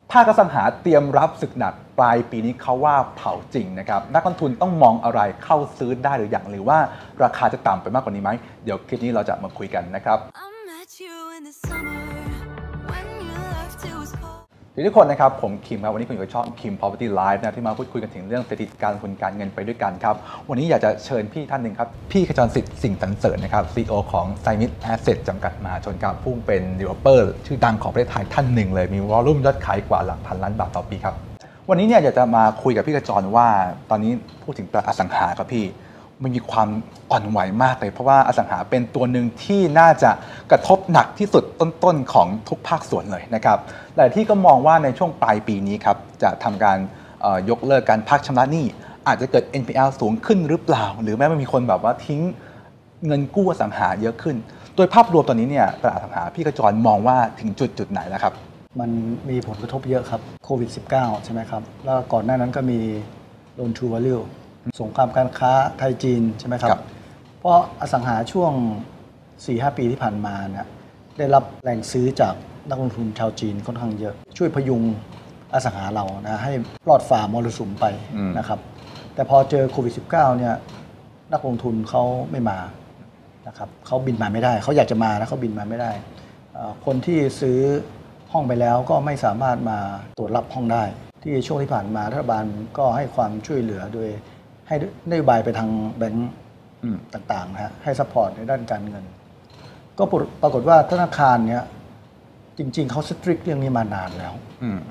ภาคอสังหาเตรียมรับศึกหนักปลายปีนี้เขาว่าเผาจริงนะครับนักลงทุนต้องมองอะไรเข้าซื้อได้หรืออย่างหรือว่าราคาจะต่ำไปมากกว่านี้ไหมเดี๋ยวคลิปนี้เราจะมาคุยกันนะครับทุกคนนะครับผมคิมครับวันนี้คุณอยู่กับช่อง Kim Property Live นะที่มาพูดคุยกันถึงเรื่องเศรษฐกิจการลงทุนการเงินไปด้วยกันครับวันนี้อยากจะเชิญพี่ท่านหนึ่งครับพี่ขจรสิทธิ์สิ่งสรรเสริญนะครับ CEO ของ Symit Asset จำกัดมหาชนครับผู้เป็น developer ชื่อดังของประเทศไทยท่านหนึ่งเลยมีวอลลุ่มยอดขายกว่าหลักพันล้านบาทต่อปีครับวันนี้เนี่ยอยากจะมาคุยกับพี่ขจรว่าตอนนี้พูดถึงตลาดอสังหาครับพี่มันมีความอ่อนไหวมากเลยเพราะว่าอสังหาเป็นตัวหนึ่งที่น่าจะกระทบหนักที่สุดต้นๆของทุกภาคส่วนเลยนะครับแต่ที่ก็มองว่าในช่วงปลายปีนี้ครับจะทำการยกเลิกการพักชำระหนี้อาจจะเกิด NPL สูงขึ้นหรือเปล่าหรือแม้ว่ามีคนแบบว่าทิ้งเงินกู้อสังหาเยอะขึ้นโดยภาพรวมตอนนี้เนี่ยตลาดอสังหาพี่ขจรมองว่าถึงจุดไหนแล้วครับมันมีผลกระทบเยอะครับโควิด -19 ใช่ไหมครับแล้วก่อนหน้านั้นก็มี Loan to Valueสงครามการค้าไทยจีนใช่ไหมครับเพราะอสังหาช่วง 4-5 ปีที่ผ่านมาเนี่ยได้รับแรงซื้อจากนักลงทุนชาวจีนค่อนข้างเยอะช่วยพยุงอสังหาเรานะให้รอดฝ่ามรสุมไปนะครับแต่พอเจอโควิด -19 เนี่ยนักลงทุนเขาไม่มานะครับเขาบินมาไม่ได้เขาอยากจะมานะเขาบินมาไม่ได้คนที่ซื้อห้องไปแล้วก็ไม่สามารถมาตรวจรับห้องได้ที่ช่วงที่ผ่านมารัฐบาลก็ให้ความช่วยเหลือโดยให้นโยบายไปทางแบงก์ต่างๆนะฮะให้ซัพพอร์ตในด้านการเงินก็ปรากฏว่าธนาคารเนี้ยจริงๆเขาสตริกเรื่องนี้มานานแล้ว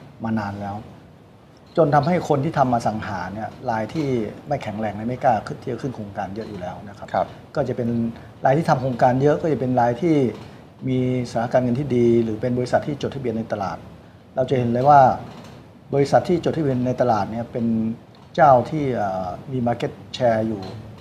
จนทำให้คนที่ทำอสังหาเนี่ยรายที่ไม่แข็งแรงไม่กล้าขึ้นโครงการเยอะอยู่แล้วนะครับก็จะเป็นรายที่ทำโครงการเยอะก็จะเป็นรายที่มีสถานะการเงินที่ดีหรือเป็นบริษัทที่จดทะเบียนในตลาดเราจะเห็นเลยว่าบริษัทที่จดทะเบียนในตลาดเนี่ยเป็นเจ้าที่มี market share อยู่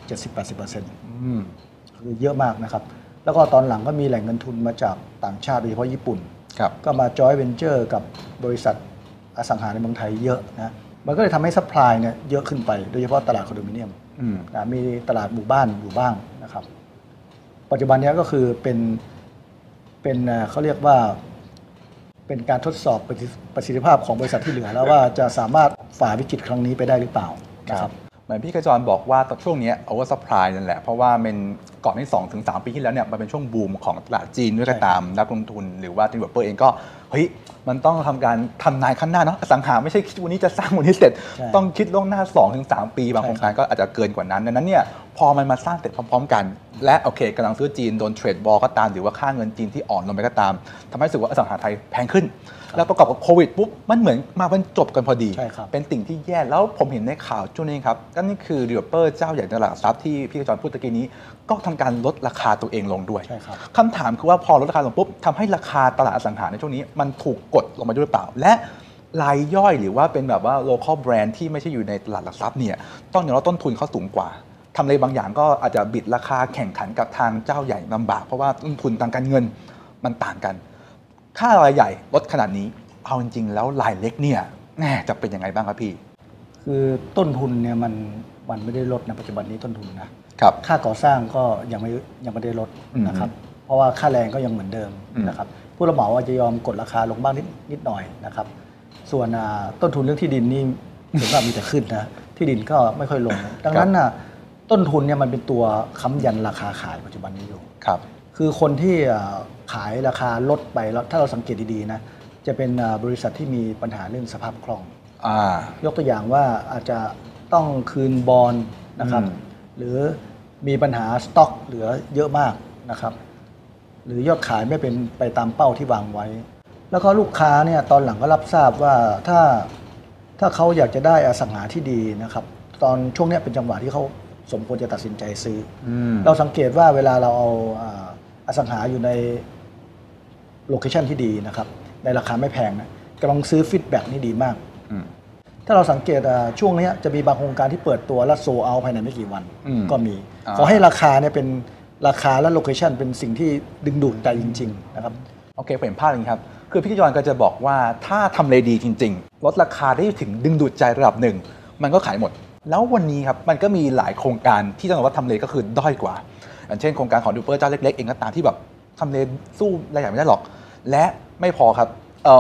70-80% คือเยอะมากนะครับแล้วก็ตอนหลังก็มีแหล่งเงินทุนมาจากต่างชาติโดยเฉพาะญี่ปุ่นก็มา joint venture กับบริษัทอสังหาในเมืองไทยเยอะนะมันก็เลยทำให้ซัพพลายเนี่ยเยอะขึ้นไปโดยเฉพาะตลาดคอนโดมิเนียมมีตลาดหมู่บ้านอยู่บ้างนะครับปัจจุบันนี้ก็คือเป็นเขาเรียกว่าเป็นการทดสอบประสิทธิภาพของบริษัทที่เหลือแล้วว่าจะสามารถฝ่าวิกฤตครั้งนี้ไปได้หรือเปล่านะครับเหมือนพี่ขจรบอกว่าช่วงนี้ over supply นั่นแหละเพราะว่าเป็นก่อนที่ 2-3 ปีที่แล้วเนี่ยมันเป็นช่วงบูมของตลาดจีนด้วยก็ตามนักลงทุนหรือว่าดีเวลลอปเปอร์เองก็เฮ้ยมันต้องทำการทำนายขั้นหน้าเนาะอสังหาไม่ใช่คิดวันนี้จะสร้างวันนี้เสร็จต้องคิดล่วงหน้า 2-3 ปีบางโครงการก็อาจจะเกินกว่านั้นดังนั้นเนี่ยพอมันมาสร้างเสร็จพร้อมๆกันและโอเคกำลังซื้อจีนโดนเทรดบอลก็ตามหรือว่าค่าเงินจีนที่อ่อนลงไปก็ตามทำให้รู้สึกว่าอสังหาไทยแพงขึ้นแล้วประกอบกับโควิดปุ๊บมันเหมือนมาบรรจบกันพอดีเป็นสิ่งที่แย่แล้วผมเห็นในข่าวช่วงนี้ครับก็นี่คือดีเวลลอปเปอร์เจ้าใหญ่ในตลาดทรัพย์ที่พี่ขจรพูดตะกี้นี้ก็ทำการลดราคาตัวเองลงด้วยคำถามคือว่าพอลดราคาลงปุ๊บทำให้ราคาตลาดอสังหาในช่วงนี้มันถูกกดลงมาด้วยหรือเปล่าและรายย่อยหรือว่าเป็นแบบว่า local brand ที่ไม่ใช่อยู่ในตลาดหลักทรัพย์เนี่ยต้องยอมรับต้นทุนเขาสูงกว่าทำเลบางอย่างก็อาจจะบิดราคาแข่งขันกับทางเจ้าใหญ่ลำบากเพราะว่าต้นทุนทางการเงินมันต่างกันค่ารายใหญ่ลดขนาดนี้เอาจริงๆแล้วรายเล็กเนี่ยจะเป็นยังไงบ้างครับพี่คือต้นทุนเนี่ยมันไม่ได้ลดนะปัจจุบันนี้ต้นทุนนะครับค่าก่อสร้างก็ยังไม่ได้ลดนะครับเพราะว่าค่าแรงก็ยังเหมือนเดิมนะครับผู้รับเหมาจะยอมกดราคาลงบ้างนิดหน่อยนะครับส่วนต้นทุนเรื่องที่ดินนี่ถือว่ามีแต่ขึ้นนะที่ดินก็ไม่ค่อยลงดังนั้นต้นทุนเนี่ยมันเป็นตัวค้ำยันราคาขายปัจจุบันนี้อยู่คือคนที่ขายราคาลดไปแล้วถ้าเราสังเกตดีๆนะจะเป็นบริษัทที่มีปัญหาเรื่องสภาพคล่องยกตัวอย่างว่าอาจจะต้องคืนบอนด์นะครับหรือมีปัญหาสต็อกเหลือเยอะมากนะครับหรือยอดขายไม่เป็นไปตามเป้าที่วางไว้แล้วก็ลูกค้าเนี่ยตอนหลังก็รับทราบว่าถ้าเขาอยากจะได้อสังหาที่ดีนะครับตอนช่วงนี้เป็นจังหวะที่เขาสมควรจะตัดสินใจซื้อเราสังเกตว่าเวลาเราเอาอสังหาอยู่ในโลเคชันที่ดีนะครับในราคาไม่แพงนะกำลังซื้อฟีดแบ็กนี่ดีมากถ้าเราสังเกตช่วงนี้จะมีบางโครงการที่เปิดตัวแล้วโซเอาภายในไม่กี่วันก็มีขอให้ราคาเนี่ยเป็นราคาและโลเคชันเป็นสิ่งที่ดึงดูดใจจริงๆนะครับโอเคผมเห็นภาพเลยครับคือพี่ขจรก็จะบอกว่าถ้าทำเลดีจริงๆลดราคาได้ถึงดึงดูดใจระดับหนึ่งมันก็ขายหมดแล้ววันนี้ครับมันก็มีหลายโครงการที่ต้องบอกว่าทำเลก็คือด้อยกว่าอย่างเช่นโครงการของดีเวลลอปเปอร์เจ้าเล็กๆเองก็ตามที่แบบทำเลสู้รายใหญ่ไม่ได้หรอกและไม่พอครับ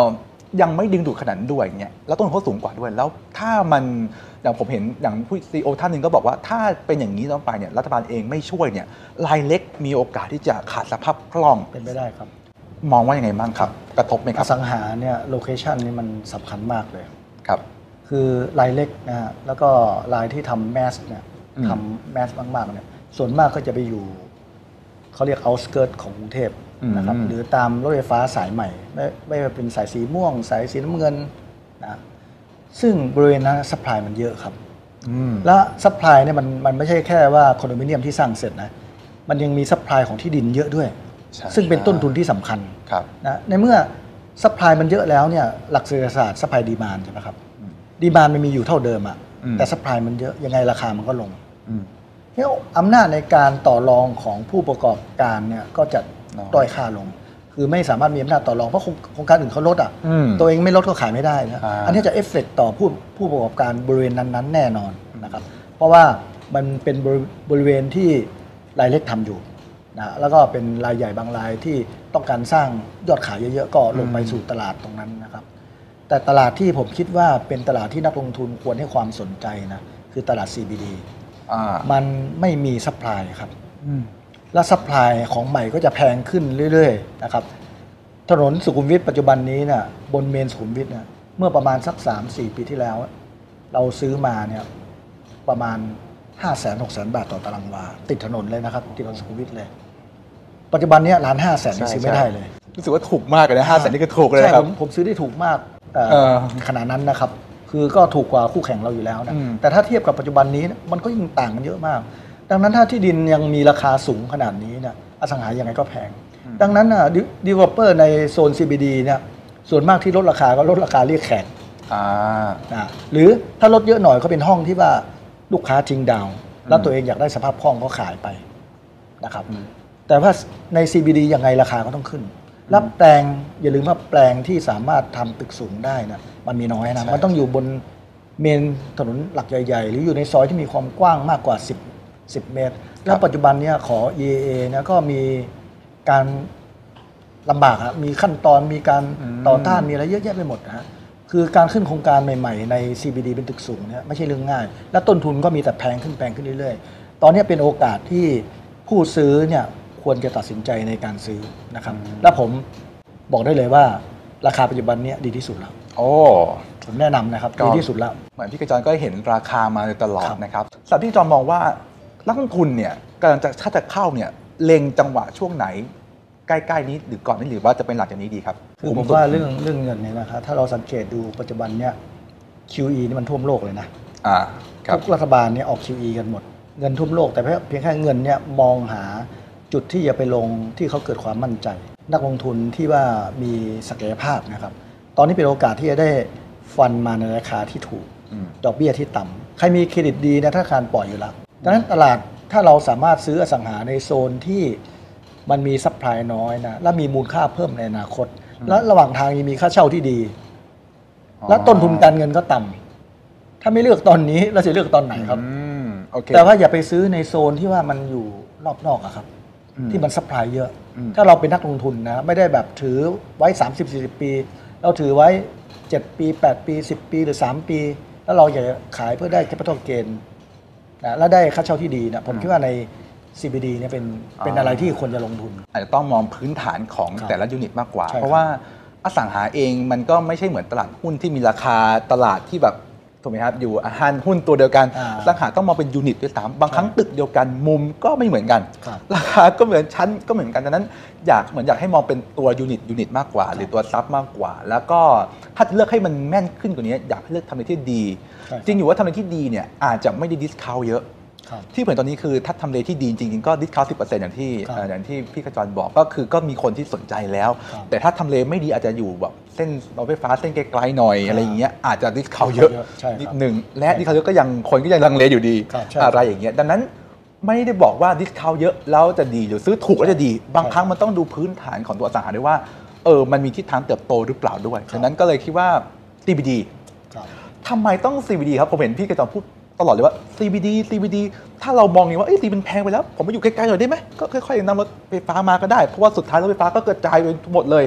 ยังไม่ดึงดูดขนาดนั้นด้วยเงี้ยแล้วต้นทุนเขาสูงกว่าด้วยแล้วถ้ามันอย่างผมเห็นอย่างผู้ซีอีโอท่านหนึ่งก็บอกว่าถ้าเป็นอย่างนี้ต่อไปเนี่ยรัฐบาลเองไม่ช่วยเนี่ยรายเล็กมีโอกาสที่จะขาดสภาพคล่องเป็นไปได้ครับมองว่ายังไงบ้างครับกระทบไหมครับอสังหาเนี่ยโลเคชันนี่มันสำคัญมากเลยครับคือรายเล็กนะฮะแล้วก็รายที่ทำแมสเนี่ยทำแมสมากๆเนี่ยส่วนมากก็จะไปอยู่เขาเรียกเอาท์สเกิร์ตของกรุงเทพนะครับหรือตามรถไฟฟ้าสายใหม่ไม่ว่าเป็นสายสีม่วงสายสีน้ำเงินนะซึ่งบริเวณนั้นซัพพลายมันเยอะครับแล้วซัพพลายเนี่ยมันไม่ใช่แค่ว่าคอนโดมิเนียมที่สร้างเสร็จนะมันยังมีซัพพลายของที่ดินเยอะด้วยซึ่งเป็นต้นทุนที่สำคัญนะในเมื่อซัพพลายมันเยอะแล้วเนี่ยหลักเศรษฐศาสตร์ซัพพลายดีมานด์ใช่ไหมครับดีมานด์มันมีอยู่เท่าเดิมอะแต่ซัพพลายมันเยอะยังไงราคามันก็ลงเนี่ยอำนาจในการต่อรองของผู้ประกอบการเนี่ยก็จะด้อยค่าลงคือไม่สามารถมีอำนาจต่อรองเพราะโครงการอื่นเขาลดอ่ะตัวเองไม่ลดก็ขายไม่ได้นะอันนี้จะเอฟเฟกต์ต่อผู้ประกอบการบริเวณนั้นๆแน่นอนนะครับเพราะว่ามันเป็นบริเวณที่รายเล็กทำอยู่นะแล้วก็เป็นรายใหญ่บางรายที่ต้องการสร้างยอดขายเยอะๆก็ลงไปสู่ตลาดตรงนั้นนะครับแต่ตลาดที่ผมคิดว่าเป็นตลาดที่นักลงทุนควรให้ความสนใจนะคือตลาด CBD มันไม่มีซัพพลายครับและซัพพลายของใหม่ก็จะแพงขึ้นเรื่อยๆนะครับถนนสุขุมวิทปัจจุบันนี้เนี่ยบนเมนสุขุมวิทเนี่ยเมื่อประมาณสัก 3-4 ปีที่แล้วเราซื้อมาเนี่ยประมาณ 500,000-600,000 บาทต่อตารางวาติดถนนเลยนะครับติดถนนสุขุมวิทเลยปัจจุบันนี้1,500,000ซื้อไม่ได้เลยรู้สึกว่าถูกมากเลยนะ500,000นี่ก็ถูกเลยครับผมซื้อได้ถูกมากขนาดนั้นนะครับคือก็ถูกกว่าคู่แข่งเราอยู่แล้วนะแต่ถ้าเทียบกับปัจจุบันนี้มันก็ยิ่งต่างกันเยอะมากดังนั้นถ้าที่ดินยังมีราคาสูงขนาดนี้เนี่ยอสังหายังไงก็แพงดังนั้นดีเวลลอปเปอร์ในโซน CBD เนี่ยส่วนมากที่ลดราคาก็ลดราคาเรียกแขกหรือถ้าลดเยอะหน่อยก็เป็นห้องที่ว่าลูกค้าทิ้งดาวแล้วตัวเองอยากได้สภาพคล่องก็ขายไปนะครับแต่ว่าใน CBD ยังไงราคาก็ต้องขึ้นรับแปลงอย่าลืมว่าแปลงที่สามารถทำตึกสูงได้นะมันมีน้อยนะมันต้องอยู่บนเมนถนนหลักใหญ่ๆหรืออยู่ในซอยที่มีความกว้างมากกว่า10 เมตรแล้วปัจจุบันเนี่ยขอ EAA นะก็มีการลำบากมีขั้นตอนมีการต่อต้านมีอะไรเยอะแยะไปหมดนะฮะคือการขึ้นโครงการใหม่ๆใน CBD เป็นตึกสูงเนี่ยไม่ใช่เรื่องง่ายและต้นทุนก็มีแต่แพงขึ้นเรื่อยๆตอนนี้เป็นโอกาสที่ผู้ซื้อเนี่ยควรจะตัดสินใจในการซื้อนะครับและผมบอกได้เลยว่าราคาปัจจุบันนี้ดีที่สุดแล้วผมแนะนำนะครับดีที่สุดแล้วเหมือนพี่กระจรก็เห็นราคามาตลอดนะครับสำหรับพี่จรมองว่านักลงทุนเนี่ยกำลังจะถ้าจะเข้าเนี่ยเล็งจังหวะช่วงไหนใกล้ๆนี้หรือก่อนนี้หรือว่าจะเป็นหลังจากนี้ดีครับคือผมว่าเรื่องเงินเนี่ยนะครับถ้าเราสังเกตดูปัจจุบันเนี่ย QE นี่มันท่วมโลกเลยนะทุกรัฐบาลเนี่ยออก QE กันหมดเงินท่วมโลกแต่เพียงแค่เงินเนี่ยมองหาจุดที่จะไปลงที่เขาเกิดความมั่นใจนักลงทุนที่ว่ามีศักยภาพนะครับตอนนี้เป็นโอกาสที่จะได้ฟันมาในราคาที่ถูกดอกเบี้ยที่ต่ำใครมีเครดิตดีนะธนาคารปล่อยอยู่แล้วดังนั้นตลาดถ้าเราสามารถซื้ออสังหาในโซนที่มันมีซัพพลายน้อยนะและมีมูลค่าเพิ่มในอนาคตและระหว่างทางยังมีค่าเช่าที่ดีและต้นทุนการเงินก็ต่ำถ้าไม่เลือกตอนนี้เราจะเลือกตอนไหนครับแต่ว่าอย่าไปซื้อในโซนที่ว่ามันอยู่รอบนอกอะครับที่มันซัพพลายเยอะถ้าเราเป็นนักลงทุนนะไม่ได้แบบถือไว้ 30-40 ปีเราถือไว้7 ปี8 ปี10 ปีหรือ3 ปีแล้วเราอยากขายเพื่อได้ capital gain นะและได้ค่าเช่าที่ดีนะผมคิดว่าใน CBD เนี่ยเป็นอะไรที่ควรจะลงทุนอาจจะต้องมองพื้นฐานของแต่ละยูนิตมากกว่าเพราะว่าอสังหาเองมันก็ไม่ใช่เหมือนตลาดหุ้นที่มีราคาตลาดที่แบบถูกไหมครับอยู่อาหารหุ้นตัวเดียวกันอสังหาต้องมองเป็นยูนิตด้วยซ้ำบางครั้งตึกเดียวกันมุมก็ไม่เหมือนกันราคาก็เหมือนชั้นก็เหมือนกันดังนั้นอยากให้มองเป็นตัวยูนิตมากกว่าหรือตัวซับมากกว่าแล้วก็ถ้าเลือกให้มันแม่นขึ้นกว่านี้อยากให้เลือกทำอะไรที่ดีจริงอยู่ว่าทำอะไรที่ดีเนี่ยอาจจะไม่ได้ดิสคาวเยอะที่เห็นตอนนี้คือถ้าทำเลที่ดีจริงๆก็ดิสคาว 10% อย่างที่พี่กระจรบอกก็มีคนที่สนใจแล้วแต่ถ้าทำเลไม่ดีอาจจะอยู่แบบเส้นรถไฟฟ้าเส้นไกลๆหน่อยอะไรอย่างเงี้ยอาจจะดิสคาวเยอะนิดนึงและดิสคาวเยอะก็ยังคนก็ยังลังเลอยู่ดีอะไรอย่างเงี้ยดังนั้นไม่ได้บอกว่าดิสคาวเยอะแล้วจะดีหรือซื้อถูกแล้วจะดีบางครั้งมันต้องดูพื้นฐานของตัวอสังหาด้วยว่ามันมีทิศทางเติบโตหรือเปล่าด้วยฉะนั้นก็เลยคิดว่า CBD ทำไมต้อง CBD ครับผมเห็นพี่กระจรพูดตลอดเลยว่า CBD ถ้าเรามองอย่างว่าCBDมันแพงไปแล้วผมมาอยู่ใกล้ๆหน่อยได้ไหมก็ค่อยๆนำรถไฟฟ้ามาก็ได้เพราะว่าสุดท้ายรถไฟฟ้าก็กระจายไปหมดเลย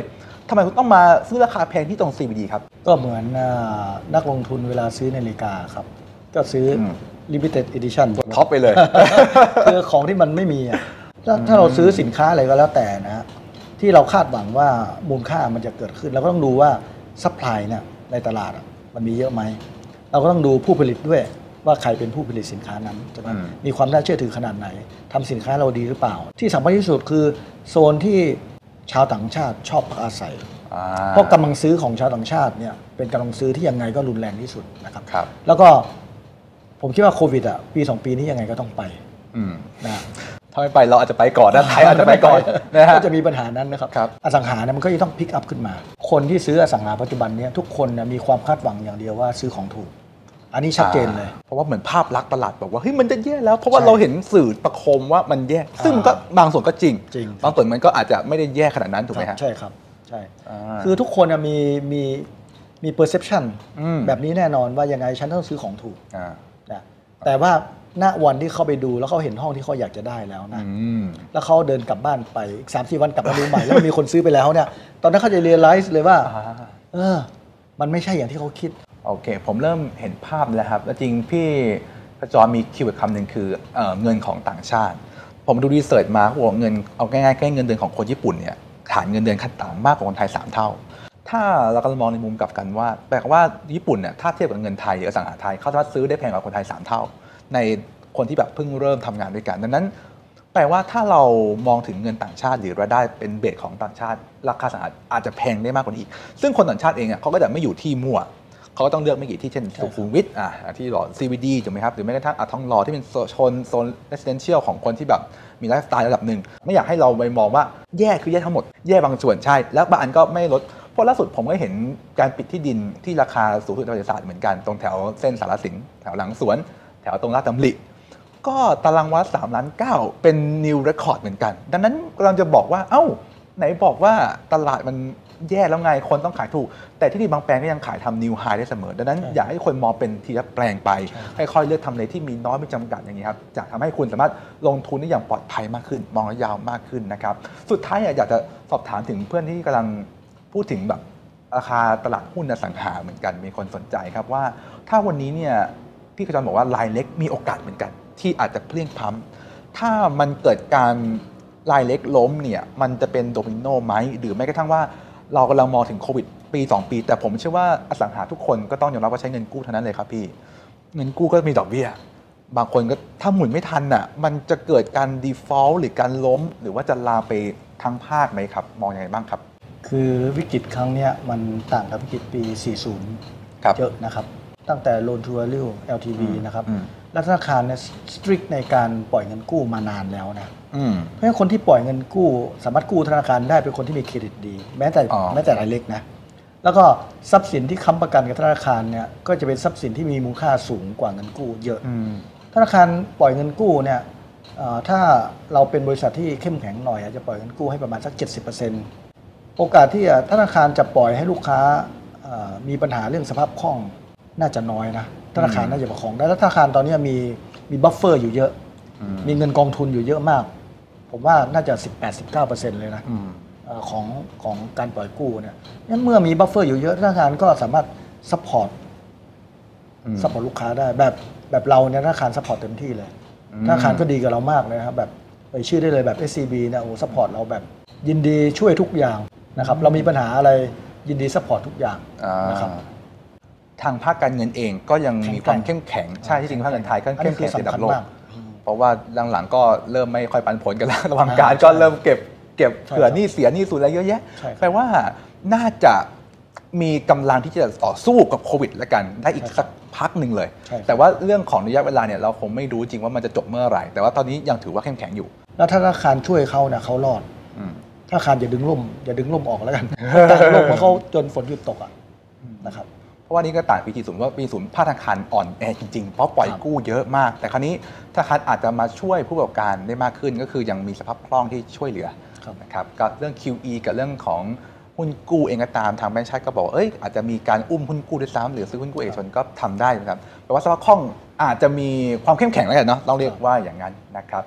ทำไมคุณต้องมาซื้อราคาแพงที่ตรง CBD ครับก็เหมือนนักลงทุนเวลาซื้อนาฬิกาครับก็ซื้อ limited edition ท็อปไปเลยคือของที่มันไม่มีถ้าเราซื้อสินค้าอะไรก็แล้วแต่นะที่เราคาดหวังว่ามูลค่ามันจะเกิดขึ้นเราก็ต้องดูว่าซัพพลายเนี่ยในตลาดมันมีเยอะไหมเราก็ต้องดูผู้ผลิตด้วยว่าใครเป็นผู้ผลิตสินค้านั้นจะมีความน่าเชื่อถือขนาดไหนทำสินค้าเราดีหรือเปล่าที่สำคัญที่สุดคือโซนที่ชาวต่างชาติชอบพักอาศัยเพราะกำลังซื้อของชาวต่างชาติเนี่ยเป็นกำลังซื้อที่ยังไงก็รุนแรงที่สุดนะครับแล้วก็ผมคิดว่าโควิดปี2 ปีนี้ยังไงก็ต้องไปนะถ้าไม่ไปเราอาจจะไปก่อนนะไทยอาจจะไปก่อนนะฮะก็จะมีปัญหานั้นนะครับอสังหาเนี่ยมันก็จะต้องพิกอัพขึ้นมาคนที่ซื้ออสังหาปัจจุบันนี้ทุกคนมีความคาดหวังอย่างเดียวว่าซื้อของถูกอันนี้ชัดเจนเลยเพราะว่าเหมือนภาพลักษณ์ตลาดบอกว่าเฮ้ยมันจะแย่แล้วเพราะว่าเราเห็นสื่อประโคมว่ามันแย่ซึ่งมันก็บางส่วนก็จริงบางส่วนมันก็อาจจะไม่ได้แย่ขนาดนั้นถูกไหมฮะใช่ครับใช่คือทุกคนมี perception แบบนี้แน่นอนว่ายังไงฉันต้องซื้อของถูกนะแต่ว่าณวันที่เขาไปดูแล้วเขาเห็นห้องที่เขาอยากจะได้แล้วนะแล้วเขาเดินกลับบ้านไปอีก 3-4 วันกลับมาดูใหม่แล้วมีคนซื้อไปแล้วเนี่ยตอนนั้นเขาจะ realize เลยว่ามันไม่ใช่อย่างที่เขาคิดโอเคผมเริ่มเห็นภาพแล้วครับแล้วจริงพี่พจรมีคีย์เวิร์ดคำหนึ่งคือเงินของต่างชาติผมดูรีเสิร์ชมาว่าเงินเอาง่ายๆแค่เงินเดือนของคนญี่ปุ่นเนี่ยฐานเงินเดือนขั้นต่ำมากกว่าคนไทย3 เท่าถ้าเรากำลังมองในมุมกลับกันว่าแปลว่าญี่ปุ่นเนี่ยถ้าเทียบกับเงินไทยหรืออสังหาไทยเขาสามารถซื้อได้แพงกว่าคนไทย3 เท่าในคนที่แบบเพิ่งเริ่มทำงานด้วยกันดังนั้นแปลว่าถ้าเรามองถึงเงินต่างชาติหรือรายได้เป็นเบสของต่างชาติราคาสังหาอาจจะแพงได้มากกว่านี้ซึ่งคนต่างชาติเองเขาก็จะไม่อยู่ที่มั่วเขาก็ต้องเลือกไม่กี่ที่เช่นสุขุมวิทที่หล่อ CBD ถูกไหมครับหรือแม้กระทั่งทองหล่อที่เป็นโซน residential ของคนที่แบบมีไลฟ์สไตล์ระดับหนึ่งไม่อยากให้เราไปมองว่าแย่คือแย่ทั้งหมดแย่บางส่วนใช่แล้วบางอันก็ไม่ลดเพราะล่าสุดผมก็เห็นการปิดที่ดินที่ราคาสูงสุดในประวัติศาสตร์เหมือนกันตรงแถวเส้นสารสินแถวหลังสวนแถวตรงลาดตำริก็ตารางวา3.9 ล้านเป็น new record เหมือนกันดังนั้นกำลังจะบอกว่าเอ้าไหนบอกว่าตลาดมันแย่แล้วไงคนต้องขายถูกแต่ที่ดินบางแปลงก็ยังขายทำ new high ได้เสมอดังนั้นอยากให้คนมองเป็นทีละแปลงไปค่อยๆเลือกทำเลที่มีน้อยไม่จำกัดอย่างนี้ครับจะทำให้คุณสามารถลงทุนได้อย่างปลอดภัยมากขึ้นมองระยะยาวมากขึ้นนะครับสุดท้ายอยากจะสอบถามถึงเพื่อนที่กำลังพูดถึงแบบราคาตลาดหุ้นอสังหาเหมือนกันมีคนสนใจครับว่าถ้าวันนี้เนี่ยพี่กระจรบอกว่ารายเล็กมีโอกาสเหมือนกันที่อาจจะเพลี่ยงพล้ำถ้ามันเกิดการรายเล็กล้มเนี่ยมันจะเป็นโดมิโนไหมหรือแม้กระทั่งว่าเรากำลังมองถึงโควิดปี2 ปีแต่ผมเชื่อว่าอสังหาทุกคนก็ต้องยอมรับว่าใช้เงินกู้เท่านั้นเลยครับพี่เงินกู้ก็มีดอกเบี้ยบางคนก็ถ้าหมุนไม่ทันมันจะเกิดการ default หรือการล้มหรือว่าจะลามไปทั้งภาคไหมครับมองยังไงบ้างครับคือวิกฤตครั้งนี้มันต่างกับวิกฤตปี 40 เยอะนะครับตั้งแต่ loan to value LTV นะครับและธนาคารเนี่ย strict ในการปล่อยเงินกู้มานานแล้วนะเพราะฉะนั้นคนที่ปล่อยเงินกู้สามารถกู้ธนาคารได้เป็นคนที่มีเครดิตดีแม้แต่รายเล็กนะแล้วก็ทรัพย์สินที่ค้ำประกันกับธนาคารเนี่ยก็จะเป็นทรัพย์สินที่มีมูลค่าสูงกว่าเงินกู้เยอะธนาคารปล่อยเงินกู้เนี่ยถ้าเราเป็นบริษัทที่เข้มแข็งหน่อยอาจจะปล่อยเงินกู้ให้ประมาณสัก 70%โอกาสที่ธนาคารจะปล่อยให้ลูกค้ามีปัญหาเรื่องสภาพคล่องน่าจะน้อยนะธนาคารน่าจะประคองได้แล้วธนาคารตอนนี้มีบัฟเฟอร์อยู่เยอะมีเงินกองทุนอยู่เยอะมากผมว่าน่าจะ 18-19% เลยนะของการปล่อยกู้เนี่ยงั้นเมื่อมีบัฟเฟอร์อยู่เยอะธนาคารก็สามารถซัพพอร์ตลูกค้าได้แบบเราเนี่ยธนาคารซัพพอร์ตเต็มที่เลยธนาคารก็ดีกับเรามากเลยครับแบบไปชื่อได้เลยแบบ SCB เนี่ยซัพพอร์ตเราแบบยินดีช่วยทุกอย่างนะครับเรามีปัญหาอะไรยินดีซัพพอร์ตทุกอย่างนะครับทางภาคการเงินเองก็ยังมีความเข้มแข็งใช่ที่จริงภาคเงินไทยก็เข้มแข็งระดับโลกเพราะว่าหลังๆก็เริ่มไม่ค่อยปันผลกันแล้วระหว่างการก็เริ่มเก็บเผื่อหนี้เสียหนี้สูญอะไรเยอะแยะแปลว่าน่าจะมีกำลังที่จะต่อสู้กับโควิดแล้วกันได้อีกสักพักหนึ่งเลยแต่ว่าเรื่องของระยะเวลาเนี่ยเราคงไม่รู้จริงว่ามันจะจบเมื่อไหร่แต่ว่าตอนนี้ยังถือว่าเข้มแข็งอยู่แล้วธนาคารช่วยเขาเนี่ยเขารอดธนาคารอย่าดึงล่มออกแล้วกันแต่ล่มเพราะเขาจนฝนหยุดตกนะครับเพราะว่านี้ก็ต่างปี40ว่าปี0ภาคธนาคารอ่อนแอจริงๆเพราะปล่อยกู้เยอะมากแต่คราวนี้ธนาคารอาจจะมาช่วยผู้ประกอบการได้มากขึ้นก็คือยังมีสภาพคล่องที่ช่วยเหลือนะครับกับเรื่อง QE กับเรื่องของหุ้นกู้เองก็ตามทางแบงก์ชาติก็บอกอาจจะมีการอุ้มหุ้นกู้ด้วยซ้ำหรือซื้อหุ้นกู้เอกชนก็ทำได้นะครับแปลว่าสภาพคล่องอาจจะมีความเข้มแข็งแล้วกันเนาะต้องเรียกว่าอย่างนั้นนะครับโอ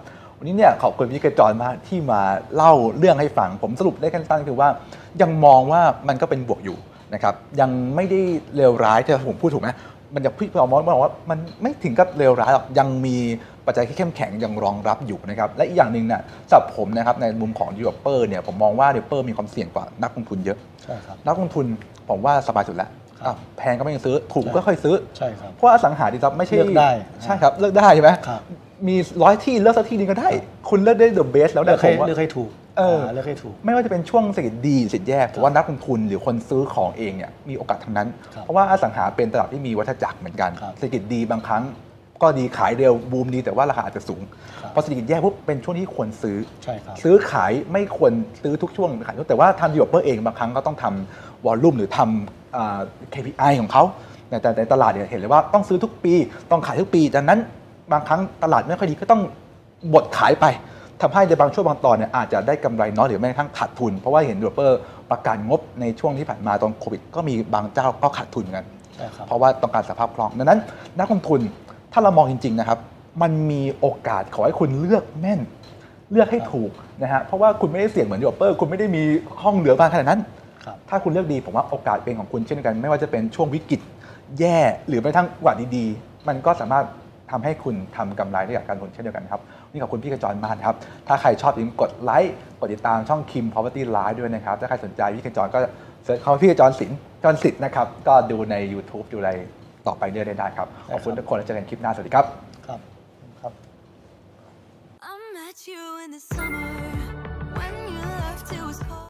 วันนี้เนี่ยขอบคุณพี่กระจรมากที่มาเล่าเรื่องให้ฟังผมสรุปได้สั้นๆคือว่ายังมองว่ามันก็เป็นบวกอยู่นะครับยังไม่ได้เลวร้ายที่ผมพูดถูกไหมมันจะพี่พอมองว่ามันไม่ถึงกับเลวร้ายหรอกยังมีปัจจัยที่เข้มแข็งยังรองรับอยู่นะครับและอีกอย่างหนึ่งเนี่ยสำหรับผมนะครับในมุมของ developer เนี่ยผมมองว่า developer มีความเสี่ยงกว่านักลงทุนเยอะใช่ครับนักลงทุนผมว่าสบายสุดแล้วแพงก็ไม่ต้องซื้อถูกก็ค่อยซื้อใช่ครับเพราะอสังหาริมทรัพย์ไม่ใช่เลือกได้ใช่ครับเลือกได้ใช่ไหมมี100 ที่เลือกสักที่นึงก็ได้คุณเลือกได้ the best แล้วเลือกให้ถูกเลือกให้ถูกไม่ว่าจะเป็นช่วงเศรษฐกิจดีเศรษฐกิจแย่ผมว่านักลงทุนหรือคนซื้อของเองเนี่ยมีโอกาสทั้งนั้นเพราะว่าอสังหาเป็นตลาดที่มีวัฏจักรเหมือนกันเศรษฐกิจดีบางครั้งก็ดีขายเร็วบูมดีแต่ว่าราคาอาจจะสูงพอเศรษฐกิจแย่ปุ๊บเป็นช่วงที่ควรซื้อซื้อขายไม่ควรซื้อทุกช่วงขายแต่ว่าทำ developer เองบางครั้งก็ต้องทำวอลลุ่มหรือทำKPI ของเขาแต่ในตลาดเนี่ยเห็นเลยว่าต้องซื้อทุกปีต้องขายทุกปีดังนั้นบางครั้งตลาดไม่ค่อยดีก็ต้องบดขายไปทำให้ในบางช่วงบางตอนเนี่ยอาจจะได้กำไรน้อยหรือแม้กระทั่งขาดทุนเพราะว่าเห็น developer ประกาศงบในช่วงที่ผ่านมาตอนโควิดก็มีบางเจ้าก็ขาดทุนกันเพราะว่าต้องการสภาพคล่องดังนั้นนักลงทุนถ้าเรามองจริงๆนะครับมันมีโอกาสขอให้คุณเลือกแม่นเลือกให้ถูกนะฮะเพราะว่าคุณไม่ได้เสี่ยงเหมือน developer คุณไม่ได้มีห้องเหลือบ้างขนาดนั้นถ้าคุณเลือกดีผมว่าโอกาสเป็นของคุณเช่นกันไม่ว่าจะเป็นช่วงวิกฤตแย่หรือแม้กระทั่งจังหวะดีๆมันก็สามารถทำให้คุณทำกำไรได้จากการลงทุนเช่นเดียวกันครับนี่ขอบคุณพี่กระจรมากครับถ้าใครชอบอย่าลืมกดไลค์กดติดตามช่อง Kim Property Live ด้วยนะครับถ้าใครสนใจพี่กระจรก็เสิร์ชคำว่าพี่กระจรสิทธิ์นะครับก็ดูใน YouTube ดูอะไรต่อไปเรื่อยๆได้ครับขอบคุณทุกคนแล้วเจอกันคลิปหน้าสวัสดีครับ